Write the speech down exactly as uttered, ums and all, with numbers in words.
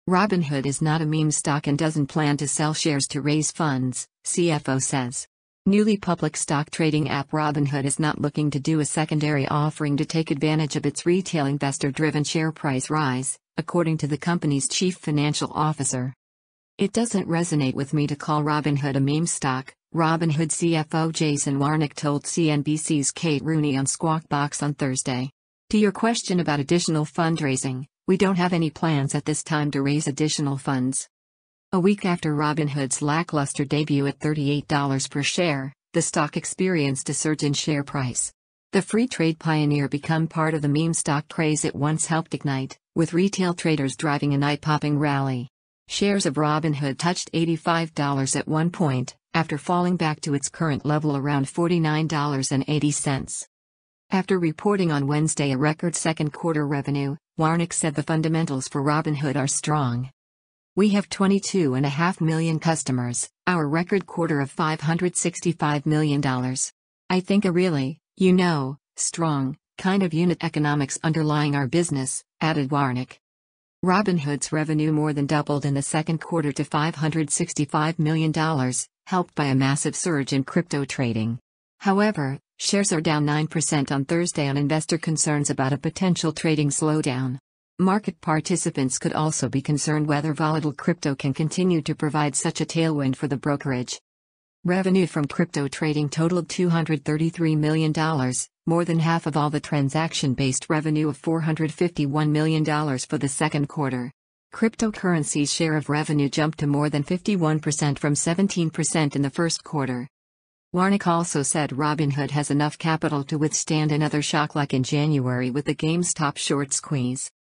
Robinhood is not a meme stock and doesn't plan to sell shares to raise funds, C F O says. Newly public stock trading app Robinhood is not looking to do a secondary offering to take advantage of its retail investor-driven share price rise, according to the company's chief financial officer. It doesn't resonate with me to call Robinhood a meme stock, Robinhood C F O Jason Warnick told C N B C's Kate Rooney on Squawk Box on Thursday. To your question about additional fundraising, we don't have any plans at this time to raise additional funds. A week after Robinhood's lackluster debut at thirty-eight dollars per share, the stock experienced a surge in share price. The free trade pioneer became part of the meme stock craze it once helped ignite, with retail traders driving an eye-popping rally. Shares of Robinhood touched eighty-five dollars at one point, after falling back to its current level around forty-nine dollars and eighty cents. After reporting on Wednesday a record second quarter revenue, Warnick said the fundamentals for Robinhood are strong. We have twenty-two point five million customers, our record quarter of five hundred sixty-five million dollars. I think a really, you know, strong, kind of unit economics underlying our business, added Warnick. Robinhood's revenue more than doubled in the second quarter to five hundred sixty-five million dollars, helped by a massive surge in crypto trading. However, shares are down nine percent on Thursday on investor concerns about a potential trading slowdown. Market participants could also be concerned whether volatile crypto can continue to provide such a tailwind for the brokerage. Revenue from crypto trading totaled two hundred thirty-three million dollars, more than half of all the transaction-based revenue of four hundred fifty-one million dollars for the second quarter. Cryptocurrency's share of revenue jumped to more than fifty-one percent from seventeen percent in the first quarter. Warnick also said Robinhood has enough capital to withstand another shock like in January with the GameStop short squeeze.